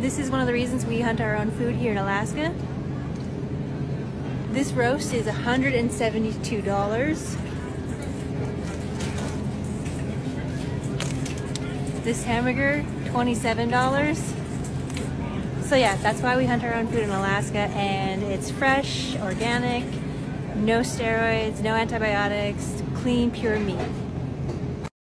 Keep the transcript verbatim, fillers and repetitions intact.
This is one of the reasons we hunt our own food here in Alaska. This roast is one hundred seventy-two dollars. This hamburger, twenty-seven dollars. So yeah, that's why we hunt our own food in Alaska, and it's fresh, organic, no steroids, no antibiotics, clean, pure meat.